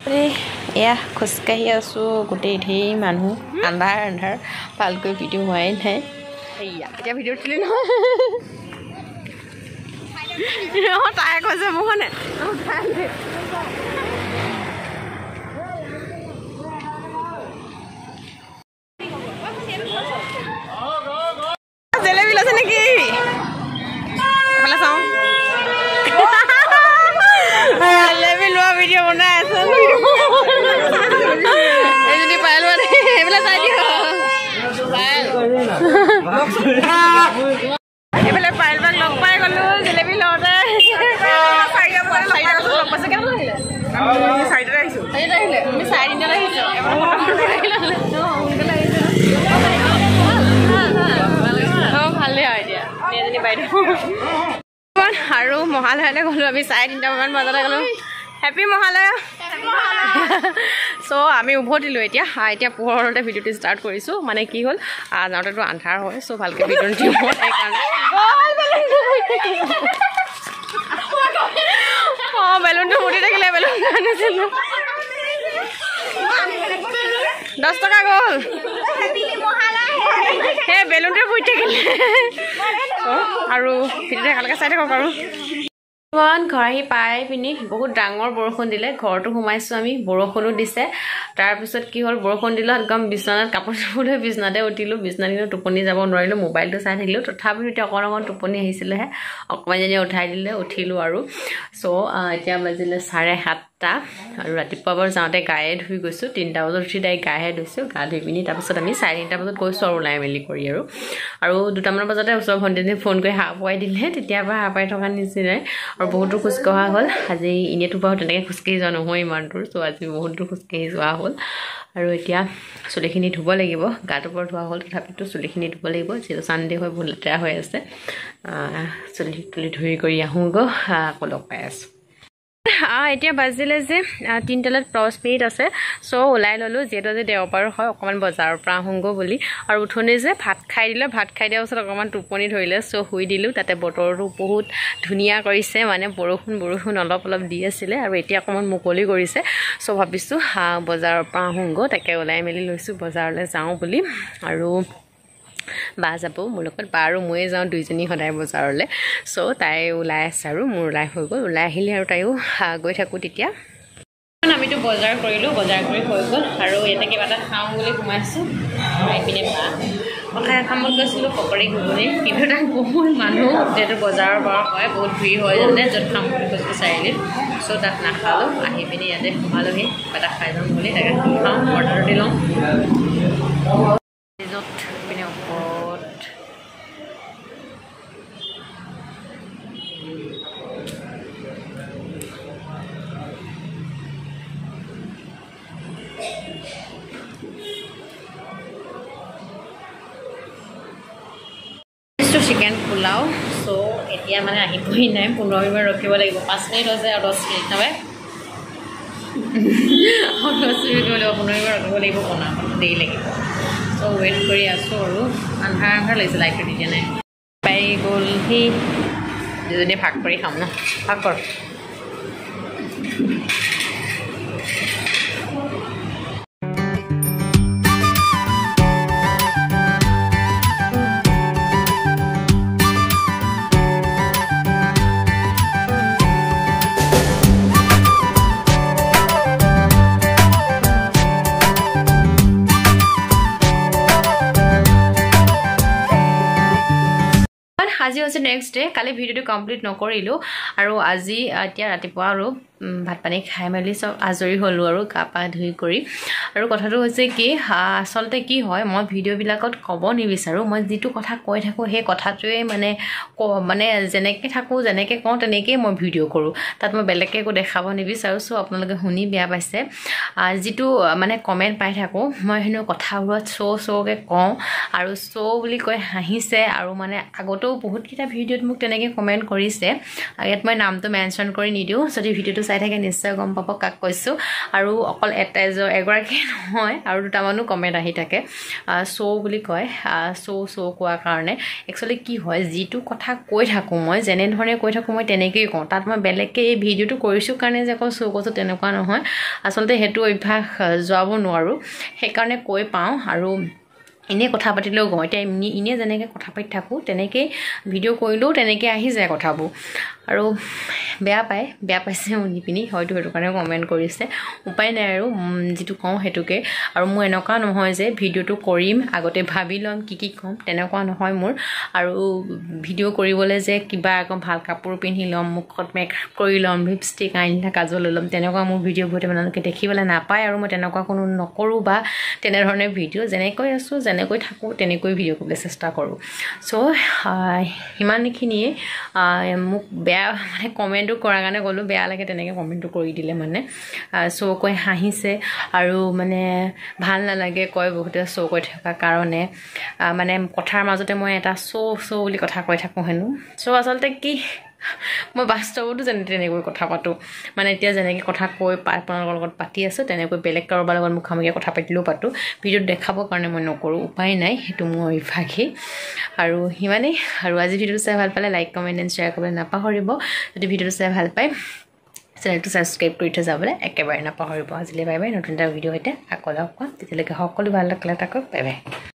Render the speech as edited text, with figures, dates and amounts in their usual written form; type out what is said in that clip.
এয়া খোজকাঢ়ি আছোঁ গোটেই ঢেৰ মানুহ আন্ধাৰ আন্ধাৰ ভালকৈ ভিডিঅ' হোৱাই নাই এয়া এতিয়া ভিডিঅ' তুলি নহয় তাই কৈছে মোক মানে জেলেবি লৈছে নেকি এইফালে চাওঁ জেলেবি লোৱা ভিডিঅ' বনাই আছো এইজনী পাই লোৱা দেই এইফালে চাই দিওঁ এইফালে পাইলবাক লগ পাই গ'লো জেলেবি লওঁতে লগ পাইছে কেনেকৈ আহিলে চাৰিটাতে আহিছোঁ আহিলে আমি 4:30 আহিছোঁ ভালেই হয় এতিয়া এজনী বাইদেউ আৰু মহালয়ালৈ গ'লো আমি 3:30 মান বজাতে গ'লো হেপী মহালয়া চ' আমি উভতিলোঁ এতিয়া এতিয়া পোহৰতে ভিডিঅ'টো ষ্টাৰ্ট কৰিছোঁ মানে কি হ'ল যাওঁতেতো আন্ধাৰ হয় চ' ভালকৈ ভিডিঅ'টো দিওঁ সেইকাৰণে অঁ বেলুনটো ফুটি থাকিলে বেলুন আনিছিলোঁ 10 টকা গ'ল সেই বেলুনটো ফুটি থাকিলে আৰু ভিডিঅ'টো একেলগে চাই থাকক আৰু ঘৰ আহি পাই পিনি বহুত ডাঙৰ বৰষুণ দিলে ঘৰটো সোমাইছোঁ আমি বৰষুণো দিছে তাৰপিছত কি হ'ল বৰষুণ দিলোঁ একদম বিচনাত কাপোৰ চাপোৰ লৈ বিচনাতে উঠিলোঁ বিচনাত কিন্তু টোপনি যাব নোৱাৰিলোঁ মোবাইলটো চাই থাকিলোঁ তথাপিও এতিয়া অকণ টোপনি আহিছিলেহে অকণমানজনী উঠাই দিলে উঠিলোঁ আৰু চ' এতিয়া বাজিলে 7:30 আৰু ৰাতিপুৱা বাৰু যাওঁতে গায়ে ধুই গৈছোঁ 3টা বজাত উঠি ডাইৰেক্ট গায়ে ধুইছোঁ গা ধুই পিনি তাৰপিছত আমি 3:30 বজাত গৈছোঁ আৰু ওলাই মেলি কৰি আৰু 2টামান বজাতে ওচৰৰ ভণ্টিজনী ফোন কৰি হাঁহ পুৱাই দিলে তেতিয়াৰ পৰা হাঁহ পাই থকা নিচিনাই আৰু বহুতো খোজকঢ়া হ'ল আজি এনেইতো বাৰু তেনেকৈ খোজকাঢ়ি যোৱা নহয় ইমান দূৰ চ' আজি বহুতো খোজকাঢ়ি যোৱা হ'ল আৰু এতিয়া চুলিখিনি ধুব লাগিব গাটো বৰ ধোৱা হ'ল তথাপিতো চুলিখিনি ধুব লাগিব যিহেতু চানডে হৈ বহুত লেতেৰা হৈ আছে চুলি তুলি ধুই কৰি আহোঁগৈ আকৌ লগ পাই আছোঁ এতিয়া বাজিলে যে 3টাত 10 মিনিট আছে চ' ওলাই ল'লোঁ যিহেতু আজি দেওবাৰ হয় অকণমান বজাৰৰ পৰা আহোঁগৈ বুলি আৰু উঠনি যে ভাত খাই দিলে ভাত খাই দিয়াৰ পিছত অকণমান টোপনি ধৰিলে চ' শুই দিলোঁ তাতে বতৰটো বহুত ধুনীয়া কৰিছে মানে বৰষুণ অলপ দি আছিলে আৰু এতিয়া অকণমান মুকলি কৰিছে চ' ভাবিছোঁ বজাৰৰ পৰা আহোঁগৈ তাকে ওলাই মেলি লৈছোঁ বজাৰলৈ যাওঁ বুলি আৰু বা যাব মোৰ লগত বা আৰু ময়ে যাওঁ দুইজনী সদায় বজাৰলৈ চ' তাই ওলাই আছে আৰু মোৰ ওলাই হৈ গ'ল ওলাই আহিলে আৰু তাইও গৈ থাকোঁ তেতিয়া আমিতো বজাৰ কৰিলোঁ বজাৰ কৰি হৈ গ'ল আৰু ইয়াতে কিবা এটা খাওঁ বুলি সোমাইছোঁ এইপিনে বা কামত গৈছিলোঁ পকৰি ঘুগুনি কিন্তু তাত বহুত মানুহ যিহেতু বজাৰৰ পৰা হয় বহুত ভিৰ হয় জানে য'ত খাম বুলি কৈছোঁ চাৰিআলিত চ' তাত নাখালোঁ আহি পিনি ইয়াতে সোমালোহি কিবা এটা খাই যাম বুলি তাকে খাওঁ অৰ্ডাৰ দি লওঁ পিনে ওপৰত চিকেন পোলাও চ' এতিয়া মানে আহিবই নাই 15 মিনিট ৰখিব লাগিব 5 মিনিট হৈছে আৰু 10 মিনিট নহয় 10 মিনিট লাগিব 15 মিনিট ৰখিব লাগিব বনাব দেৰি লাগিব চ' ৱেইট কৰি আছোঁ আৰু আন্ধাৰ লাগিছে লাইটটো দিয়া নাই পাই গ'ল সি দুজনী ভাগ কৰি খাম ন ভাগ কৰ আজি হৈছে নেক্সট ডে কালি ভিডিঅ'টো কমপ্লিট নকৰিলোঁ আৰু আজি এতিয়া ৰাতিপুৱা আৰু ভাত পানী খাই মেলি চব আজৰি হ'লোঁ আৰু গা পা ধুই কৰি আৰু কথাটো হৈছে কি আচলতে কি হয় মই ভিডিঅ'বিলাকত ক'ব নিবিচাৰোঁ মই যিটো কথা কৈ থাকোঁ সেই কথাটোৱে মানে যেনেকৈ থাকোঁ যেনেকৈ কওঁ তেনেকৈয়ে মই ভিডিঅ' কৰোঁ তাত মই বেলেগকৈ একো দেখাব নিবিচাৰোঁ চ' আপোনালোকে শুনি বেয়া পাইছে যিটো মানে কমেণ্ট পাই থাকোঁ মই হেনো কথাবোৰত শ্ব'কৈ কওঁ আৰু শ্ব' বুলি কৈ হাঁহিছে আৰু মানে আগতেও বহুতকেইটা ভিডিঅ'ত মোক তেনেকৈ কমেণ্ট কৰিছে ইয়াত মই নামটো মেনশ্যন কৰি নিদিওঁ যদি ভিডিঅ'টো চাই থাকে নিশ্চয় গম পাব কাক কৈছোঁ আৰু অকল এগৰাকী নহয় আৰু দুটামানো কমেণ্ট আহি থাকে শ্ব' বুলি কয় শ্ব' কোৱাৰ কাৰণে একচুৱেলি কি হয় যিটো কথা কৈ থাকোঁ মই যেনেধৰণে কৈ থাকোঁ মই তেনেকৈয়ে কওঁ তাত মই বেলেগকৈ এই ভিডিঅ'টো কৰিছোঁ কাৰণে যে অকল শ্ব' কৈছোঁ তেনেকুৱা নহয় আচলতে সেইটো অভ্যাস যোৱাব নোৱাৰোঁ সেইকাৰণে কৈ পাওঁ আৰু এনেই কথা পাতিলেও কওঁ এতিয়া এনেই যেনেকৈ কথা পাতি থাকোঁ তেনেকৈয়ে ভিডিঅ' কৰিলেও তেনেকৈ আহি যায় কথাবোৰ আৰু বেয়া পাইছে শুনি পিনি হয়তো সেইটো কাৰণে কমেণ্ট কৰিছে উপায় নাই আৰু যিটো কওঁ সেইটোকে আৰু মোৰ এনেকুৱা নহয় যে ভিডিঅ'টো কৰিম আগতে ভাবি ল'ম কি ক'ম তেনেকুৱা নহয় মোৰ আৰু ভিডিঅ' কৰিবলৈ যে কিবা আকৌ ভাল কাপোৰ পিন্ধি ল'ম মুখত মেকআপ কৰি ল'ম লিপষ্টিক আইলিনা কাজল লৈ ল'ম তেনেকুৱা মোৰ ভিডিঅ'বোৰতে আপোনালোকে দেখিবলৈ নাপায় আৰু মই তেনেকুৱা কোনো নকৰোঁ বা তেনেধৰণে ভিডিঅ' যেনেকৈ আছোঁ যেনেকৈ থাকোঁ তেনেকৈ ভিডিঅ' কৰিবলৈ চেষ্টা কৰোঁ চ' সিমানখিনিয়ে মোক বেয়া মানে কমেণ্টটো কৰাৰ কাৰণে ক'লোঁ বেয়া লাগে তেনেকৈ কমেণ্টটো কৰি দিলে মানে শ্ব' কৈ হাঁহিছে আৰু মানে ভাল নালাগে কয় বহুতে শ্ব' কৈ থকাৰ কাৰণে মানে কথাৰ মাজতে মই এটা শ্ব' বুলি কথা কৈ থাকোঁ হেনো চ' আচলতে কি মই বাস্তৱতো তেনেকৈ কথা পাতোঁ মানে এতিয়া যেনেকৈ কথা কৈ আপোনালোকৰ লগত পাতি আছোঁ তেনেকৈ বেলেগ কাৰোবাৰ লগত মুখামুখি কথা পাতিলেও পাতোঁ ভিডিঅ'ত দেখাবৰ কাৰণে মই নকৰোঁ উপায় নাই সেইটো মোৰ অভ্যাসেই আৰু সিমানেই আৰু আজি ভিডিঅ'টো চাই ভাল পালে লাইক কমেণ্ট এণ্ড শ্বেয়াৰ কৰিবলৈ নাপাহৰিব যদি ভিডিঅ'টো চাই ভাল পায় চেনেলটো ছাবস্ক্ৰাইব কৰি থৈ যাবলৈ একেবাৰে নাপাহৰিব আজিলৈ বাই বাই নতুন এটা ভিডিঅ' সৈতে আকৌ লগ পাম তেতিয়ালৈকে সকলো ভাল থাকিলে থাকক বাই বাই